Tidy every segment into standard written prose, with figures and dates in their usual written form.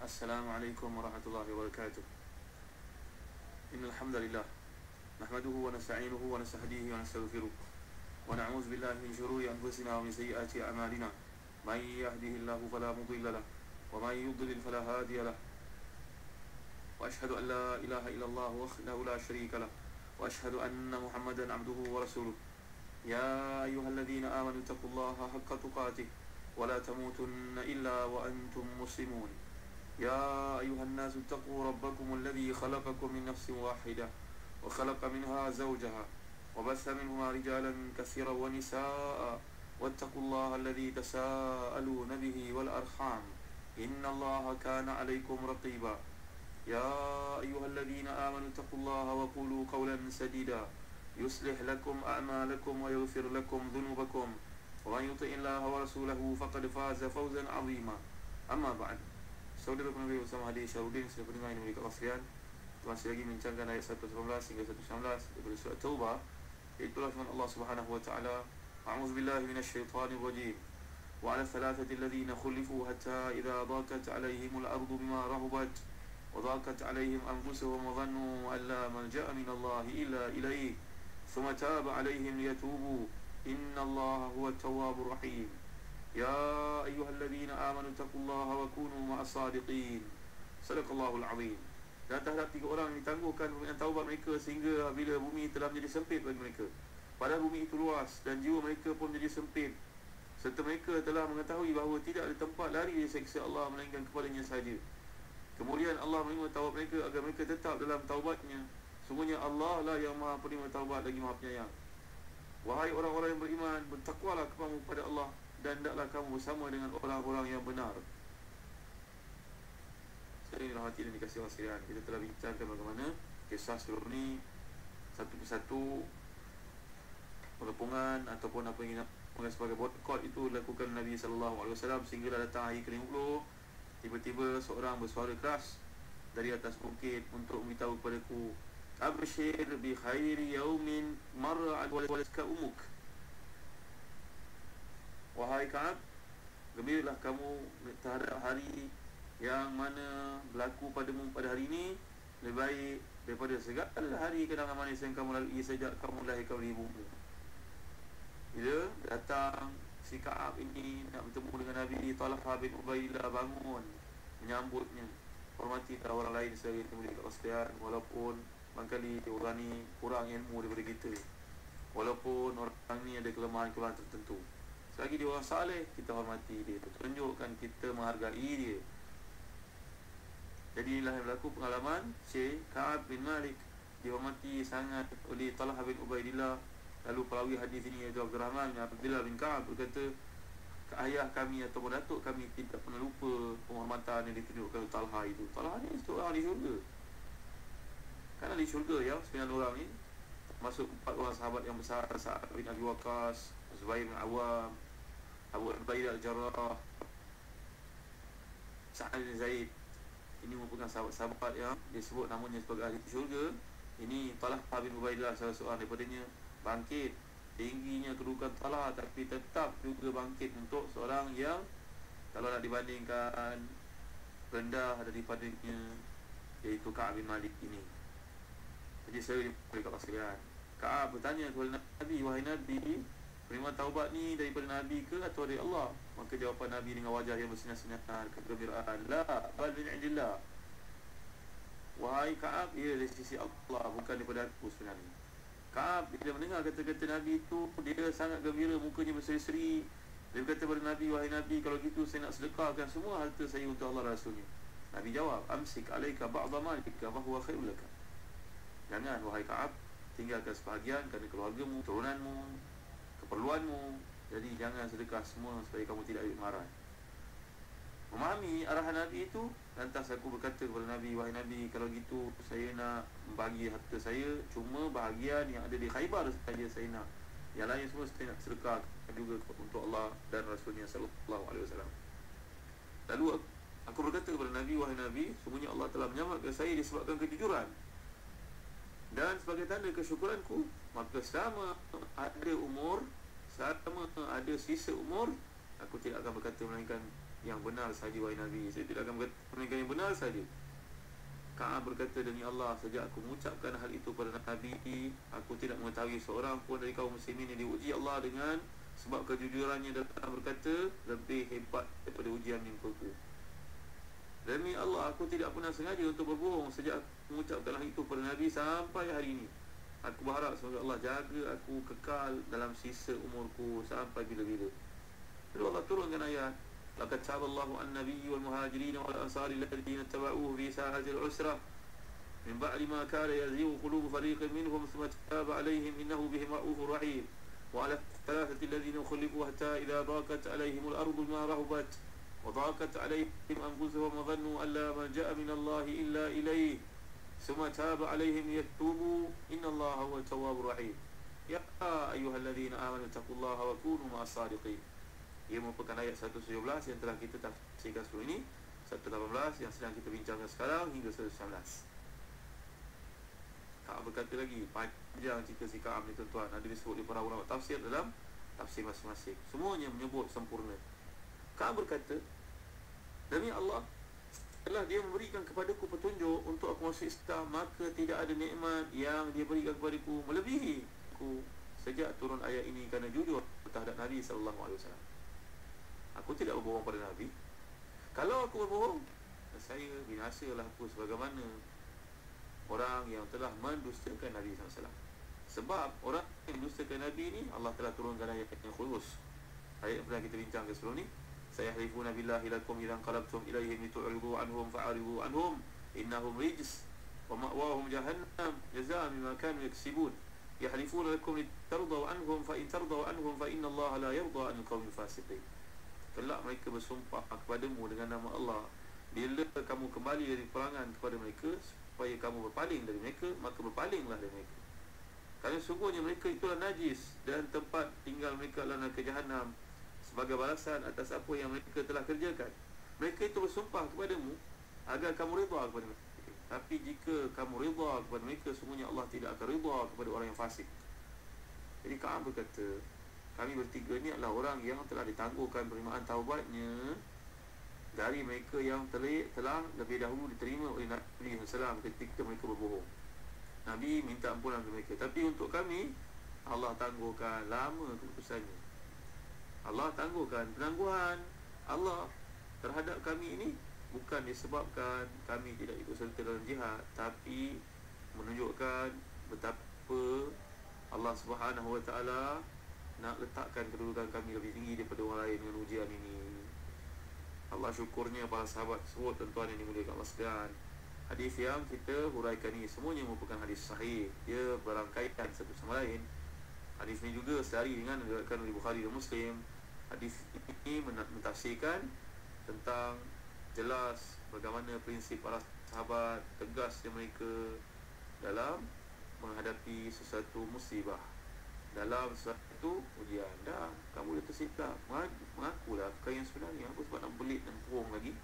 Assalamualaikum warahmatullahi wabarakatuh. Innal hamdalillah nahmaduhu wa nasta'inuhu wa nastahdihi wa nastaghfiruh wa na'udzu billahi min shururi anfusina wa min sayyiati a'malina. May yahdihillahu fala mudilla lahu wa may yudlil fala hadiya lahu. Wa ashhadu an la ilaha illallah wahdahu la syarika lahu wa ashhadu anna Muhammadan 'abduhu wa rasuluh. Ya ayyuhalladzina amanu taqullaha haqqa tuqatih wa la tamutunna illa wa antum muslimun. يا أيها الناس اتقوا ربكم الذي خلقكم من نفس واحدة وخلق منها زوجها وبث منهما رجالا كثيرا ونساء واتقوا الله الذي تساءلون به والأرحام إن الله كان عليكم رقيبا. يا أيها الذين آمنوا اتقوا الله وقولوا قولا سديدا يصلح لكم أعمالكم ويغفر لكم ذنوبكم ومن يطع الله ورسوله فقد فاز فوزا عظيما. أما بعد, saudara penerbit bersama Hadir Syarudin, sudah pendengar yang memiliki kasihan, masih lagi membincangkan ayat 118 hingga 119 daripada surat Taubah, itulah firman Allah Subhanahu wa taala, a'udzubillahi minasyaitonir rajim. Wa 'ala thalathati alladhina khulifu hatta idza daqat 'alaihimul ardu bima rahabat wa daqat 'alaihim anfusuhum wa dhannu an la malja'a minallahi illa ilayhi thumma taba 'alaihim liyatubu innallaha huwat tawwabur rahim. Ya ayyuhalladzina amanu taqullaha wa kunu ma'as sadiqin. Sadaqallahul azim. Dan terhadap tiga orang ditangguhkan permintaan taubat mereka sehingga bila bumi telah menjadi sempit bagi mereka, padahal bumi itu luas dan jiwa mereka pun menjadi sempit, serta mereka telah mengetahui bahawa tidak ada tempat lari dari siksa Allah melainkan kepadanya sahaja. Kemudian Allah menerima taubat mereka agar mereka tetap dalam taubatnya. Sungguhnya Allah lah yang Maha Penerima taubat lagi Maha Penyayang. Wahai orang-orang yang beriman, bertakwalah kepada Allah dan hendaklah kamu bersama dengan orang-orang yang benar. Sekali ini rahmati dan dikasihi Allah sekalian, kita telah bincangkan bagaimana kisah sebelum ni satu persatu pengepungan ataupun apa yang kita sebagai boykot itu dilakukan Nabi SAW sehinggalah datang hari ke-50. Tiba-tiba seorang bersuara keras dari atas bukit untuk memberitahu kepadaku, abshir bi khairi yaumin marra alwalaka umuk. Wahai Ka'ab, gembiralah kamu terhadap hari yang mana berlaku padamu pada hari ini lebih baik daripada segala hari kenangan manis yang kamu lalui sejak kamu lahirkan dari ibumu. Bila datang si Ka'ab ini nak bertemu dengan Nabi, Talha bin Ubaidillah bangun menyambutnya. Hormatilah orang lain sebagai temu di sekalian, walaupun barangkali orang ni kurang ilmu daripada kita, walaupun orang ni ada kelemahan-kelemahan tertentu. Selagi dia orang saleh, kita hormati dia, tunjukkan kita menghargai dia. Jadi inilah yang berlaku pengalaman Syekh Ka'ab bin Malik, dihormati sangat oleh Talha bin Ubaidillah. Lalu perawi hadis ini iaitu Abdurrahman bin Abdullah bin Ka'ab berkata, ayah kami ataupun datuk kami tidak pernah lupa penghormatan yang ditunjukkan oleh Talha itu. Talha ni seorang di syurga. Kan di syurga ya, 9 orang ni, masuk 4 orang sahabat yang besar, Sa'ad bin Abi Waqqas, Zubair bin Awam, Abu Ubaidah al-Jarrah, Sa'ad bin Zaid. Ini merupakan sahabat-sahabat yang disebut namanya sebagai ahli syurga. Ini Talha bin Ubaidillah salah seorang daripadanya bangkit. Tingginya kedudukan Talha tapi tetap juga bangkit untuk seorang yang kalau nak dibandingkan rendah daripadanya, iaitu Ka'ab bin Malik ini. Jadi saya boleh kata sekalian, Ka'ab bertanya kepada Nabi, wahai Nabi, penerimaan taubat ni daripada Nabi ke atau dari Allah? Maka jawapan Nabi dengan wajah yang bersinar-sinar kegembiraan, la bal min indillah. Wahai Ka'ab, ia dari sisi Allah, bukan daripada aku sebenarnya. Ka'ab bila mendengar kata-kata Nabi itu, dia sangat gembira, mukanya berseri-seri. Dia berkata kepada Nabi, wahai Nabi, kalau gitu saya nak sedekahkan semua harta saya untuk Allah Rasulnya. Nabi jawab, amsik alaika ba'da malika wa huwa khairul laka. Jangan wahai Ka'ab, tinggalkan sebahagian kerana keluargamu, turunanmu, keperluanmu. Jadi jangan sedekah semua supaya kamu tidak marah. Memahami arahan Nabi itu, lantas aku berkata kepada Nabi, wahai Nabi, kalau gitu saya nak membagi harta saya, cuma bahagian yang ada di Khaybar saja saya nak. Yang lain semua saya nak sedekah juga untuk Allah dan Rasulnya sallallahu alaihi wasallam. Lalu aku berkata kepada Nabi, wahai Nabi, sungguhnya Allah telah menyelamatkan saya disebabkan kejujuran. Dan sebagai tanda kesyukuranku, maka selama ada umur, selama ada sisa umur, aku tidak akan berkata melainkan yang benar sahaja wahai Nabi. Saya tidak akan melainkan yang benar sahaja. Ka'ab berkata, demi Allah, sejak aku mengucapkan hal itu pada Nabi, aku tidak mengetahui seorang pun dari kaum muslimin yang diuji Allah dengan sebab kejujurannya dalam berkata lebih hebat daripada ujian mingguku. Demi Allah, aku tidak pernah sengaja untuk berbohong sejak aku mengucapkan hal itu pada Nabi sampai hari ini. Aku berharap semoga Allah jaga aku kekal dalam sisa umurku sampai bila-bila. Lalu Allah turunkan ayat, laqad taballahu an-nabiy wal muhajirin wal ansari alladhina tabauhu fi sa'atil usrah min ba'di ma kana yazighu qulubu fariqin minhum thumma taba 'alayhim innahu bihim ra'ufur rahim wa 'ala thalathati alladhina khulifu hatta idha daqat 'alayhim al-ardu bima rahabat wa daqat 'alayhim anfusuhum wa dhannu an la malja'a min Allah illa ilayhi thumma taba 'alayhim liyatubu innallaha huwal tawwabur rahim. Ya ayyuhalladzina amanu taqullaha wa kunu ma'as sadiqin. Ia merupakan ayat 117 yang telah kita tafsirkan sebelum ini, 118 yang sedang kita bincangkan sekarang hingga 119. Ka'ab berkata lagi, panjang cerita si Ka'ab ni tuan-tuan, ada disebut di para ulama tafsir dalam tafsir masing-masing, semuanya menyebut sempurna. Ka'ab berkata, demi Allah, setelah dia memberikan kepadaku petunjuk untuk aku masuk Islam, maka tidak ada nikmat yang dia berikan kepadaku melebihi aku sejak turun ayat ini kerana jujur terhadap Nabi SAW. Aku tidak berbohong pada Nabi. Kalau aku berbohong, saya binasalah aku sebagaimana orang yang telah mendustakan Nabi SAW. Sebab orang yang mendustakan Nabi ni, Allah telah turunkan ayat yang khusus. Ayat yang pernah kita bincangkan sebelum ni, sayahlifuna billahi lakum idza qalabtum ilaihim litu'ridu anhum fa'ridu anhum innahum rijs wa ma'wahum jahannam jazaa'an bima kanu yaksibun. Yahlifuna lakum litardaw anhum fa in tardaw anhum fa inna Allah la yarda 'anil qaumil fasiqin. Kelak mereka bersumpah kepadamu dengan nama Allah, bila kamu kembali dari perangan kepada mereka supaya kamu berpaling dari mereka, maka berpalinglah dari mereka. Kerana sungguhnya mereka itulah najis dan tempat tinggal mereka adalah neraka Jahannam sebagai balasan atas apa yang mereka telah kerjakan. Mereka itu bersumpah kepadamu agar kamu redha kepada mereka. Tapi jika kamu redha kepada mereka, sungguhnya Allah tidak akan redha kepada orang yang fasik. Jadi Ka'ab berkata, kami bertiga ni adalah orang yang telah ditangguhkan penerimaan taubatnya dari mereka yang telah lebih dahulu diterima oleh Nabi SAW ketika mereka berbohong. Nabi minta ampunan kepada mereka, tapi untuk kami Allah tangguhkan lama keputusannya. Allah tangguhkan penangguhan Allah terhadap kami ini bukan disebabkan kami tidak ikut serta dalam jihad, tapi menunjukkan betapa Allah Subhanahu Wa Taala nak letakkan kedudukan kami lebih tinggi daripada orang lain dengan ujian ini. Allah syukurnya para sahabat tersebut, tuan-tuan yang dimuliakan Allah sekalian. Hadis yang kita huraikan ini semuanya merupakan hadis sahih. Dia berangkaian satu sama lain. Hadis ini juga sehari dengan diriwayatkan oleh Bukhari dan Muslim. Hadis ini mentafsirkan tentang jelas bagaimana prinsip para sahabat, tegasnya mereka dalam menghadapi sesuatu musibah, dalam sesuatu ujian. Dah, kamu dah tersilap, mengakulah perkara yang sebenarnya. Apa sebab nak belit dan bohong lagi?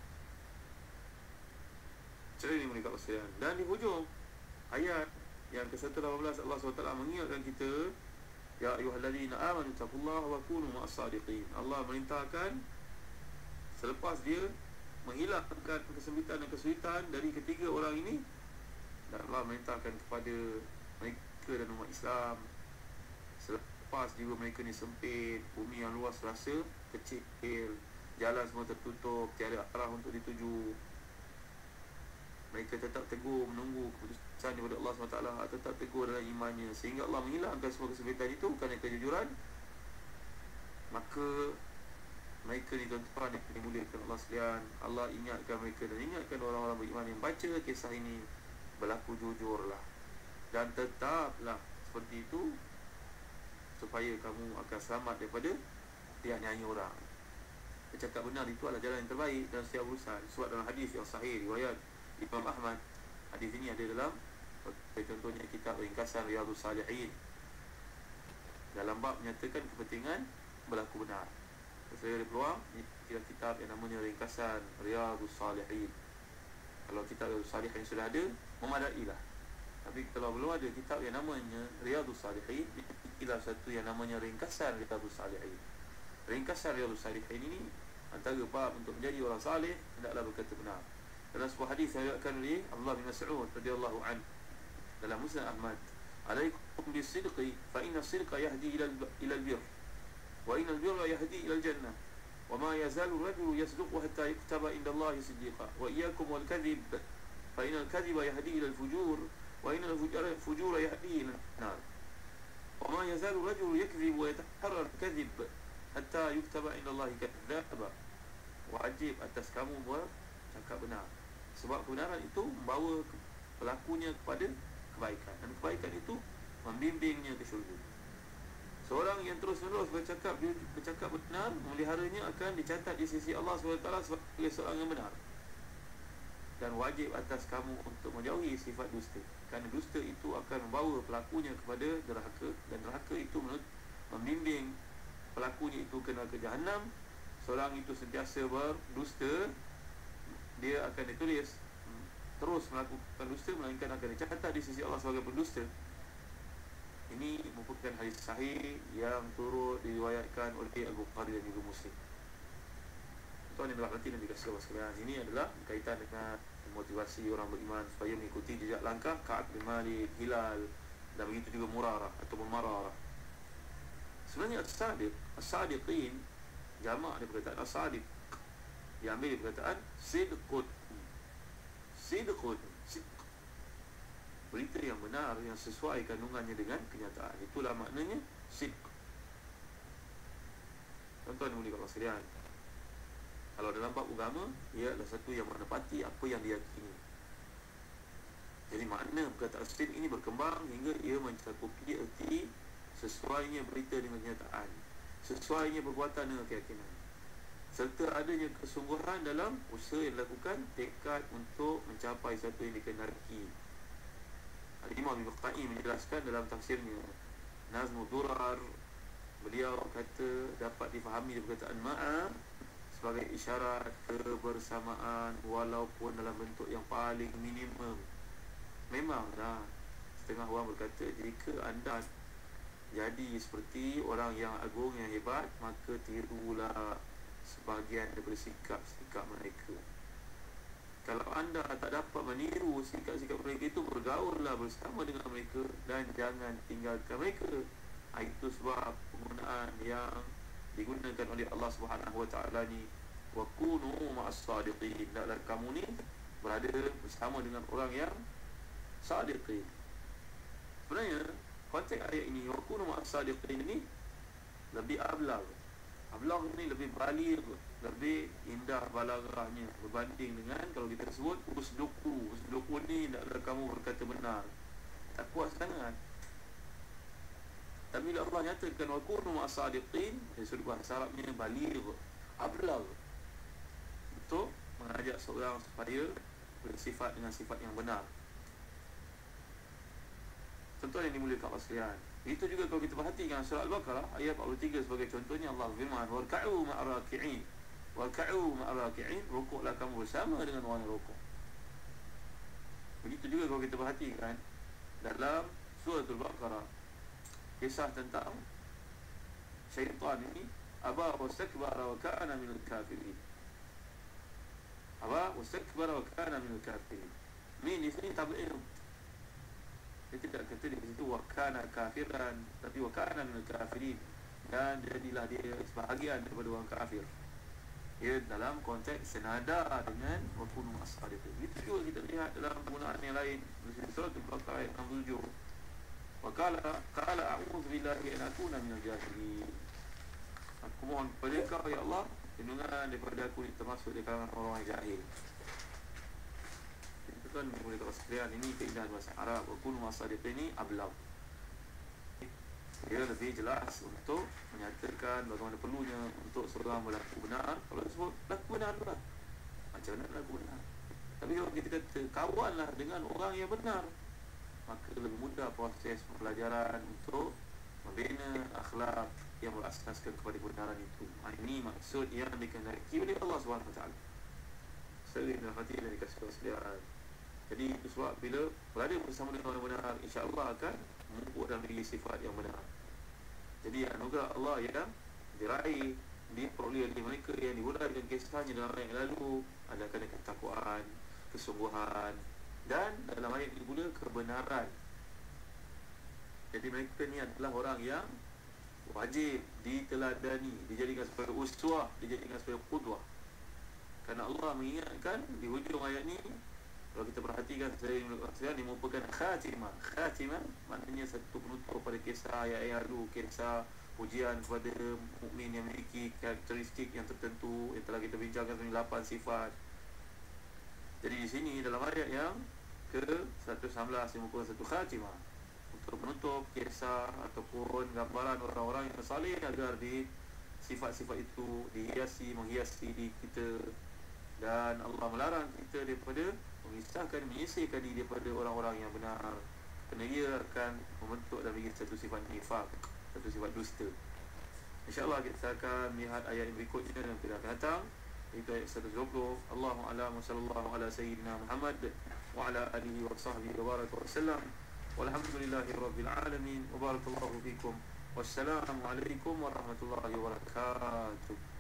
Cara ini mereka sekalian. Dan di hujung ayat yang ke-118 Allah SWT mengingatkan kita, ya ayyuhalladzina amanu taqullaha wa kunu ma'as sadiqin. Allah merintahkan selepas dia menghilangkan kesempitan dan kesulitan dari ketiga orang ini, dan Allah merintahkan kepada mereka dan umat Islam, selepas jiwa mereka ni sempit, bumi yang luas rasa kecil, jalan semua tertutup, tiada arah untuk dituju, mereka tetap teguh menunggu keputusan daripada Allah SWT, tetap teguh dalam imannya, sehingga Allah menghilangkan semua kesempitan itu kerana kejujuran. Maka mereka ni tuan-tuan yang dimuliakan Allah sekalian, Allah ingatkan mereka dan ingatkan orang-orang beriman yang baca kisah ini, berlaku jujurlah dan tetaplah seperti itu, supaya kamu akan selamat daripada dianiaya orang. Bercakap benar itu adalah jalan yang terbaik dalam setiap urusan. Sebab dalam hadis yang sahih riwayat Imam Ahmad, hadis ini ada dalam contohnya kitab ringkasan Riyadhus Salihin, dalam bab menyatakan kepentingan berlaku benar. Saya ada peluang kira kitab yang namanya ringkasan Riyadhus Salihin. Kalau kitab Riyadhus Salihin sudah ada, memadailah. Tapi kalau belum ada kitab yang namanya Riyadhus Salihin, ialah satu yang namanya ringkasan Riyadhus Salihin. Ringkasan Riyadhus Salihin ini Antara bab untuk menjadi orang salih, hendaklah berkata benar. Dalam sebuah hadis yang diriwayatkan oleh Abdullah bin Mas'ud radhiyallahu anhu dalam Musnad Ahmad, alaikum bisidqi fa inna as-sidqa yahdi ila al-birr wa inna al-birra yahdi ila al-jannah wa ma yazalu ar-rajulu yasduqu hatta yuktaba inda Allah siddiqa wa iyyakum wal kadhib fa inna al-kadhiba yahdi ila al-fujur wa inna al-fujura yahdi ila an-nar wa ma yazalu ar-rajulu yakdhib wa yataharra al-kadhib hatta yuktaba inda Allah kadzdzaba. Wajib atas kamu bercakap benar, sebab kebenaran itu membawa pelakunya kepada kebaikan, dan kebaikan itu membimbingnya ke syurga. Seorang yang terus-menerus bercakap benar, memeliharanya akan dicatat di sisi Allah SWT sebagai seorang yang benar. Dan wajib atas kamu untuk menjauhi sifat dusta, kerana dusta itu akan membawa pelakunya kepada neraka, dan neraka itu membimbing pelakunya itu ke neraka Jahannam. Seorang itu sentiasa berdusta, dia akan ditulis terus melakukan dusta, melainkan akan dicatat di sisi Allah sebagai pendusta. Ini merupakan hadis sahih yang turut diriwayatkan oleh Al-Bukhari dan juga Muslim. Tuan yang dirahmati dan dikasihi Allah sekalian, ini adalah berkaitan dengan motivasi orang beriman supaya mengikuti jejak langkah Ka'ab bin Malik, Hilal, dan begitu juga Murarah ataupun Mararah. Sebenarnya as-sadiqin jamak dari perkataan as-sadiq, diambil dari perkataan sidqun. Sidqun, berita yang benar, yang sesuai kandungannya dengan kenyataan. Itulah maknanya sidq. Tuan-tuan yang mulia Allah sekalian, kalau dalam bab agama, ia adalah satu yang menepati apa yang diyakini. Jadi makna perkataan sidq ini berkembang hingga ia mencakupi erti sesuainya berita dengan kenyataan, sesuainya perbuatan dengan keyakinan, serta adanya kesungguhan dalam usaha yang dilakukan, tekad untuk mencapai satu yang dikehendaki. Al-Imam Ibn Qayyim menjelaskan dalam tafsirnya Nazmud Durar, beliau kata dapat difahami perkataan ma'a sebagai isyarat kebersamaan walaupun dalam bentuk yang paling minimum. Memanglah setengah orang berkata, jika anda jadi seperti orang yang agung, yang hebat, maka tirulah sebahagian daripada sikap mereka. Kalau anda tak dapat meniru sikap-sikap mereka itu, bergaullah bersama dengan mereka dan jangan tinggalkan mereka. Itu sebab penggunaan yang digunakan oleh Allah Subhanahu Wa Taala ni, wa kunu ma'as sadiqin, hendaklah kamu ni berada bersama dengan orang yang sadiqin. Sebenarnya konteks ayat ini, wa kunu ma'as sadiqin ini lebih ablag. Ablag ni lebih baligh, lebih indah balaghahnya berbanding dengan kalau kita sebut usduku. Usduku ni hendaklah kamu berkata benar, tak kuat sangat. Tapi bila Allah nyatakan wa kunu ma'as sadiqin, dari sudut bahasa Arabnya baligh, ablag, untuk mengajak seorang supaya bersifat dengan sifat yang benar. Contoh yang dimuliakan Allah sekalian, itu juga kalau kita perhatikan surah Al-Baqarah ayat 43 sebagai contohnya, Allah firman warka'u ma'araki'in, warka'u ma'araki'in, rukuklah kamu bersama dengan orang yang rukuk. Begitu juga kalau kita perhatikan dalam surah Al-Baqarah, kisah tentang syaitan ini, aba wastakbara wa kana minal kafirin. Aba wastakbara wa kana minal kafirin. Min di sini tab'ir. Dia tidak kata di situ wa kana kafiran, tapi wa kana minal kafirin, dan jadilah dia sebahagian daripada orang kafir. Ia dalam konteks senada dengan wa kunu ma'as sadiqin. Itu juga kita lihat dalam penggunaan yang lain di surah Al-Baqarah ayat 67. Wa qala a'udzu billahi an akuna minal jahilin. Aku mohon kepada Kau ya Allah perlindungan daripada aku termasuk di kalangan orang yang jahil. Tuan boleh tahu sekalian, ini keindahan bahasa Arab. Wa kunu ma'as sadiqin ini ablag. Ia lebih jelas untuk menyatakan bagaimana perlunya untuk seorang berlaku benar. Kalau sebut berlaku benar lah, macam mana berlaku benar. Tapi kalau kita kata kawanlah dengan orang yang benar, maka lebih mudah proses pembelajaran untuk membina akhlak yang berasaskan kepada kebenaran itu. Ini maksud yang dikehendaki oleh Allah SWT. Sering dalam hati dan dikasih sekalian. Jadi itu sebab bila berada bersama dengan orang benar, insya-Allah akan memupuk dalam diri sifat yang benar. Jadi anugerah Allah yang diraih, diperoleh oleh mereka yang dimudahkan kisahnya dalam ayat yang lalu ada kena ketakwaan, kesungguhan, dan dalam ayat ini pula kebenaran. Jadi mereka ni adalah orang yang wajib diteladani, dijadikan sebagai uswah, dijadikan sebagai qudwah. Kerana Allah mengingatkan di hujung ayat ni, kalau kita perhatikan, saya ini merupakan khatimah. Khatimah maknanya satu penutup pada kisah ayat-ayat lalu, kisah ujian kepada mukmin yang memiliki karakteristik yang tertentu yang telah kita bincangkan tentang 8 sifat. Jadi di sini dalam ayat yang ke-119 yang merupakan satu khatimah untuk menutup kisah ataupun gambaran orang-orang yang saleh agar di sifat-sifat itu menghiasi diri kita. Dan Allah melarang kita daripada menyisihkan diri daripada orang-orang yang benar, kerana ia akan membentuk dan bagi satu sifat nifaq, satu sifat dusta. InsyaAllah kita akan melihat ayat yang berikutnya yang tidak akan datang, iaitu ayat 120. Allahu a'lam, sallallahu ala sayyidina Muhammad wa ala alihi wa sahbihi wa baraka wa sallam, walhamdulillahi rabbil alamin, wa barakallahu fikum, wassalamu alaikum warahmatullahi wabarakatuh.